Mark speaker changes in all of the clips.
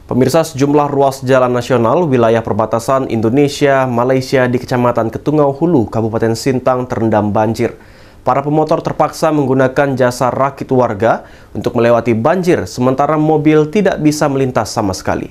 Speaker 1: Pemirsa, sejumlah ruas jalan nasional wilayah perbatasan Indonesia, Malaysia di Kecamatan Ketungau Hulu, Kabupaten Sintang terendam banjir. Para pemotor terpaksa menggunakan jasa rakit warga untuk melewati banjir, sementara mobil tidak bisa melintas sama sekali.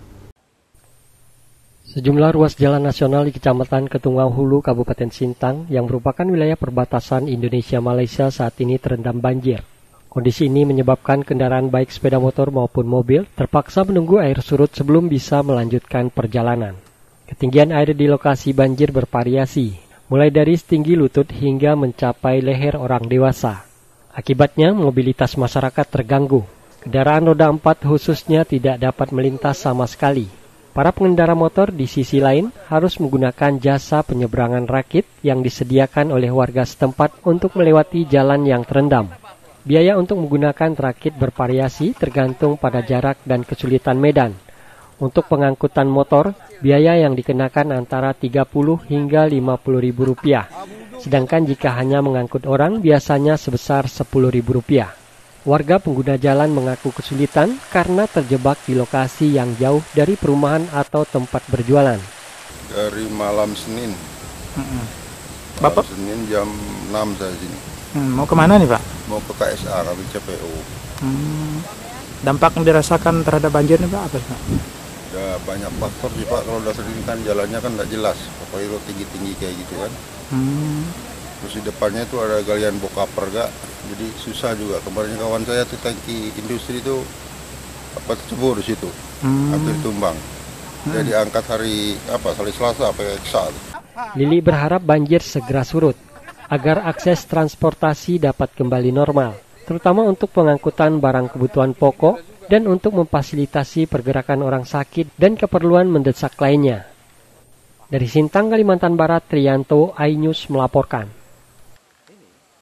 Speaker 2: Sejumlah ruas jalan nasional di Kecamatan Ketungau Hulu, Kabupaten Sintang, yang merupakan wilayah perbatasan Indonesia-Malaysia saat ini terendam banjir. Kondisi ini menyebabkan kendaraan baik sepeda motor maupun mobil terpaksa menunggu air surut sebelum bisa melanjutkan perjalanan. Ketinggian air di lokasi banjir bervariasi, mulai dari setinggi lutut hingga mencapai leher orang dewasa. Akibatnya mobilitas masyarakat terganggu. Kendaraan roda 4 khususnya tidak dapat melintas sama sekali. Para pengendara motor di sisi lain harus menggunakan jasa penyeberangan rakit yang disediakan oleh warga setempat untuk melewati jalan yang terendam. Biaya untuk menggunakan rakit bervariasi tergantung pada jarak dan kesulitan medan. Untuk pengangkutan motor, biaya yang dikenakan antara 30 hingga 50 ribu rupiah. Sedangkan jika hanya mengangkut orang, biasanya sebesar 10 ribu rupiah. Warga pengguna jalan mengaku kesulitan karena terjebak di lokasi yang jauh dari perumahan atau tempat berjualan.
Speaker 3: Dari malam Senin.
Speaker 4: Bapak?
Speaker 3: Senin jam 6 saya sini.
Speaker 4: Mau kemana nih Pak?
Speaker 3: Mau ke KSA, kami CPO.
Speaker 4: Dampak yang dirasakan terhadap banjir nih Pak apa sih Pak?
Speaker 3: Ya banyak faktor sih Pak, kalau udah sering kan jalannya kan nggak jelas. Pokoknya tinggi-tinggi kayak gitu kan. Terus di depannya itu ada galian bokaper gak, jadi susah juga. Kemarin kawan saya tuh tangki industri itu tercebur di situ, hampir tumbang. Jadi angkat hari Selasa pakai Eksa.
Speaker 2: Lili berharap banjir segera surut agar akses transportasi dapat kembali normal, terutama untuk pengangkutan barang kebutuhan pokok dan untuk memfasilitasi pergerakan orang sakit dan keperluan mendesak lainnya. Dari Sintang, Kalimantan Barat, Triyanto, iNews melaporkan.